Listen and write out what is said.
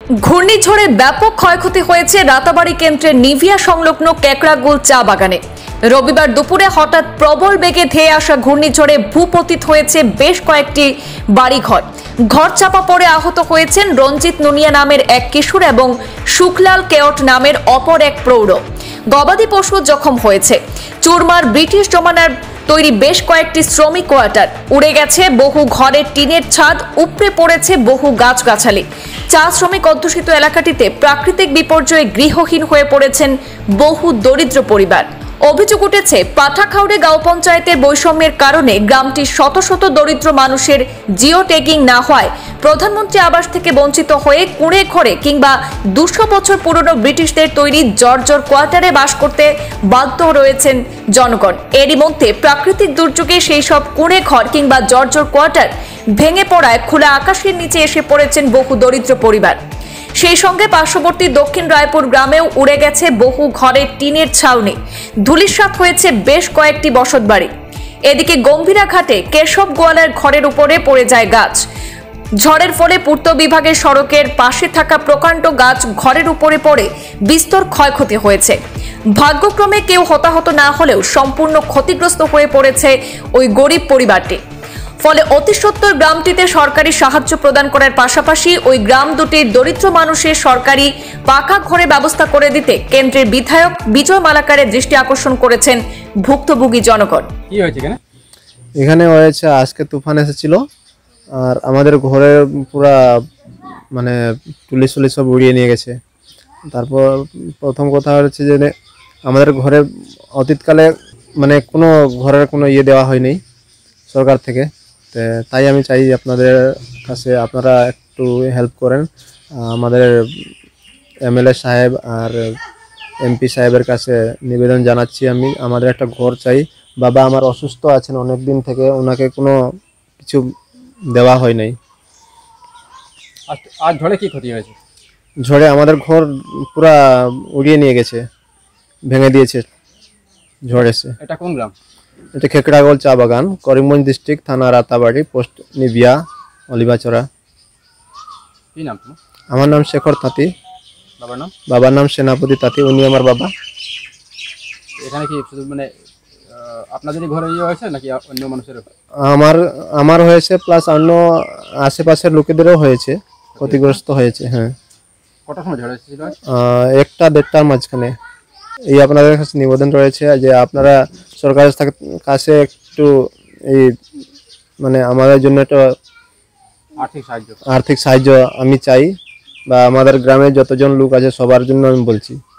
ঘূর্ণিঝড়ে ব্যাপক ক্ষয়ক্ষতি হয়েছে রাতাবাড়ি কেন্দ্রের নিভিয়া সংলগ্ন কেকড়াগুল চা বাগানে। রবিবার দুপুরে হঠাৎ প্রবল বেগে ধেয়ে আসা ঘূর্ণিঝড়ে ভূপতিত হয়েছে বেশ কয়েকটি বাড়িঘর। ঘর চাপা পড়ে আহত হয়েছেন রঞ্জিত নুনিয়া নামের এক কিশোর এবং শুকলাল কেওট নামের অপর এক প্রৌঢ়। গবাদি পশু জখম হয়েছে। চুরমার ব্রিটিশ জমানার তৈরি বেশ কয়েকটি শ্রমিক কোয়ার্টার, উড়ে গেছে বহু ঘরের টিনের ছাদ, উপড়ে পড়েছে বহু গাছগাছালি। চা শ্রমিক অধ্যুষিত এলাকাটিতে প্রাকৃতিক বিপর্যয়ে গৃহহীন হয়ে পড়েছেন বহু দরিদ্র পরিবার। অভিযোগ উঠেছে পাঠাখাউড়ে গাঁও পঞ্চায়েতের বৈষম্যের কারণে গ্রামটির শত শত দরিদ্র মানুষের জিও ট্যাগিং না হওয়ায় প্রধানমন্ত্রী আবাস থেকে বঞ্চিত হয়ে কুঁড়ে ঘরে কিংবা 200 বছর পুরনো ব্রিটিশদের তৈরি জর্জর কোয়ার্টারে বাস করতে বাধ্য রয়েছেন জনগণ। এরই মধ্যে প্রাকৃতিক দুর্যোগে সেই সব কুঁড়ে ঘর কিংবা জর্জর কোয়ার্টার ভেঙে পড়ায় খোলা আকাশের নিচে এসে পড়েছেন বহু দরিদ্র পরিবার। সেই সঙ্গে পার্শ্ববর্তী দক্ষিণ রায়পুর গ্রামেও উড়ে গেছে বহু ঘরের টিনের ছাউনি, ধূলিসাৎ হয়েছে বেশ কয়েকটি বসতবাড়ি। এদিকে গম্ভীরাঘাটে কেশব গোয়ালার ঘরের উপরে পড়ে যায় গাছ। ঝড়ের ফলে পূর্ত বিভাগের সড়কের পাশে থাকা প্রকাণ্ড গাছ ঘরের উপরে পড়ে বিস্তর ক্ষয়ক্ষতি হয়েছে। ভাগ্যক্রমে কেউ হতাহত না হলেও সম্পূর্ণ ক্ষতিগ্রস্ত হয়ে পড়েছে ওই গরিব পরিবারটি। ফলে অতি সত্বর গ্রামটিতে সরকারি সাহায্য প্রদান করার পাশাপাশি ওই গ্রাম দুটির দরিদ্র মানুষের সরকারি পাকা ঘরে ব্যবস্থা করে দিতে কেন্দ্রের বিধায়ক বিজয় মালাকারের দৃষ্টি আকর্ষণ করেছেন ভুক্তভোগী জনগণ। কি হয়েছে এখানে হয়েছে আজকে তুফান এসেছিল আর আমাদের ঘরে পুরা মানে তুলি সুলি সব উড়িয়ে নিয়ে গেছে। তারপর প্রথম কথা হচ্ছে যে আমাদের ঘরে অতীতকালে মানে কোনো ঘরের কোনো দেওয়া হয়নি সরকার থেকে। তাই আমি চাই আপনাদের কাছে আপনারা একটু হেল্প করেন। আমাদের এমএলএ সাহেব আর এমপি সাহেবের কাছে নিবেদন জানাচ্ছি আমি, আমাদের একটা ঘর চাই। বাবা আমার অসুস্থ আছেন অনেক দিন থেকে, ওনাকে কোনো কিছু দেওয়া হয় নাই। আজ ঝড়ে কি ক্ষতি হয়েছে? ঝড়ে আমাদের ঘর পুরা উড়িয়ে নিয়ে গেছে, ভেঙে দিয়েছে ঝড় এসে। এটা কোন গ্রাম? এটা কেকড়াগোল চা বাগান, করিমগঞ্জ ডিস্ট্রিক্ট, থানা রাতাবাড়ি, পোস্ট নিভিয়া, অলিবাচড়া। কি নাম তোমার? আমার নাম শেখর তাঁতি। বাবার নাম? বাবার নাম সেনাপতি তাঁতি, উনি আমার বাবা। এখানে কি শুধু মানে আপনাদেরই ঘরে হয়েছে নাকি অন্য মানুষেরও? আমার হয়েছে, প্লাস অন্য আশেপাশের লোকেদেরও হয়েছে, ক্ষতিগ্রস্ত হয়েছে। হ্যাঁ। কটার সময় ঝড় এসেছিল? 1টা-1.5টার মাঝখানে। এই আপনাদের কাছে নিবেদন রয়েছে যে আপনারা সরকারের কাছে একটু এই মানে আমাদের জন্য একটা আর্থিক সাহায্য আমি চাই, বা আমাদের গ্রামে যতজন লোক আছে সবার জন্য আমি বলছি।